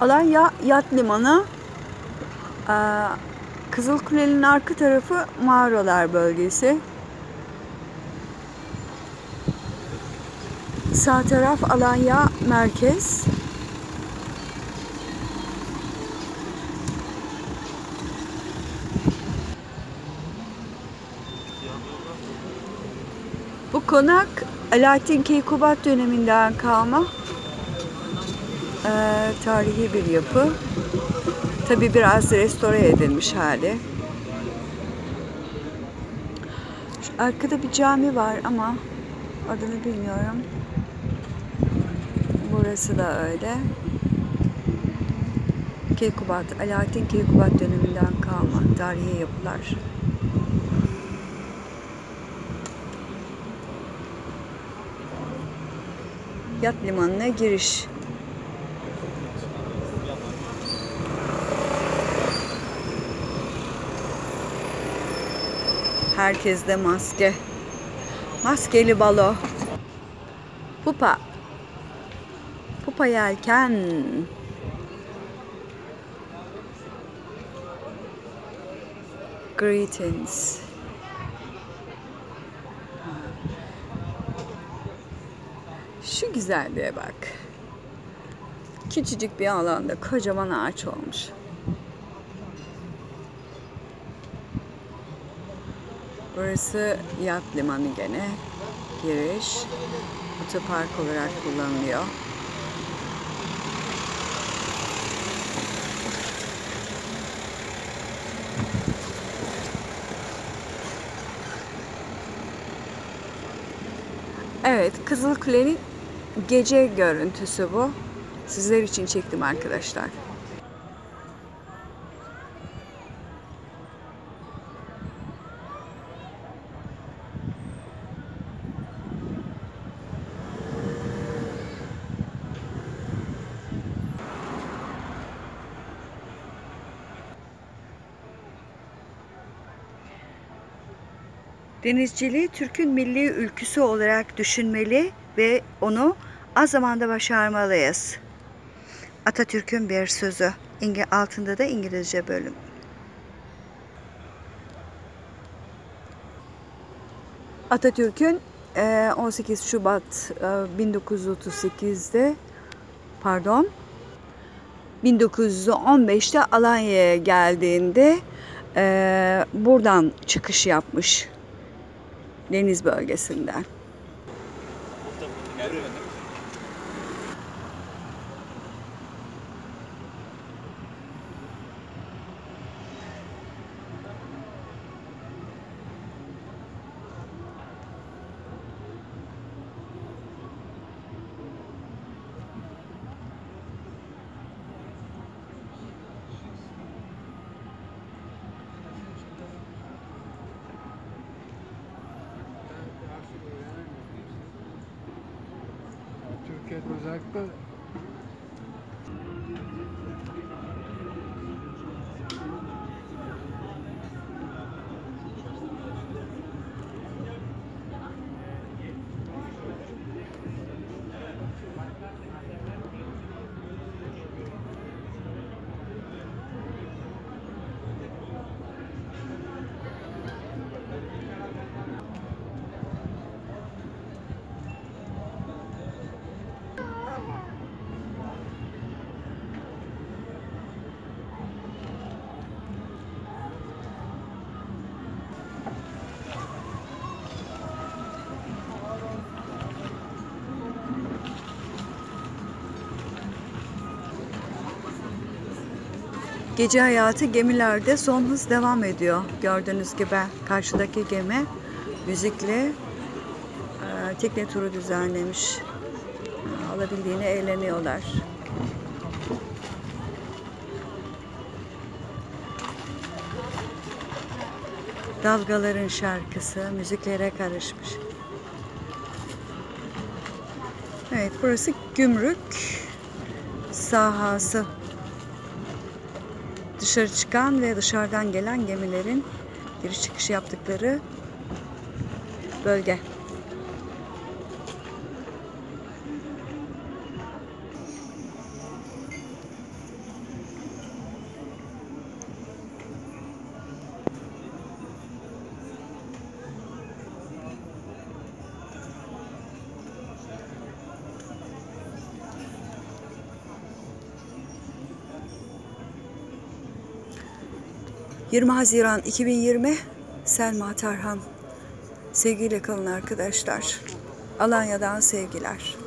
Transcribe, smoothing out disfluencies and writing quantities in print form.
Alanya Yat Limanı. Kızılkule'nin arka tarafı Mağaralar bölgesi. Sağ taraf Alanya merkez. Bu konak Alaaddin Keykubat döneminden kalma tarihi bir yapı. Tabi biraz restore edilmiş hali. Şu arkada bir cami var ama adını bilmiyorum. Burası da öyle. Keykubat, Alaaddin Keykubat döneminden kalma tarihi yapılar. Yat limanına giriş. Herkeste maske. Maskeli balo. Pupa. Pupa yelken. Greetings. Şu güzelliğe bak. Küçücük bir alanda kocaman ağaç olmuş. Burası yat limanı gene. Giriş. Otopark olarak kullanılıyor. Evet, Kızılkule'nin gece görüntüsü bu. Sizler için çektim arkadaşlar. Denizciliği Türk'ün milli ülküsü olarak düşünmeli ve onu az zamanda başarmalıyız. Atatürk'ün bir sözü. Altında da İngilizce bölüm. Atatürk'ün 18 Şubat 1915'te Alanya'ya geldiğinde buradan çıkış yapmış. Deniz bölgesinden. Türkiye'de özellikle Gece hayatı gemilerde son hız devam ediyor. Gördüğünüz gibi karşıdaki gemi müzikle tekne turu düzenlemiş. Alabildiğine eğleniyorlar. Dalgaların şarkısı müziklere karışmış. Evet, burası gümrük sahası. Dışarı çıkan ve dışarıdan gelen gemilerin giriş çıkış yaptıkları bölge. 20 Haziran 2020 Selma Tarhan. Sevgiyle kalın arkadaşlar. Alanya'dan sevgiler.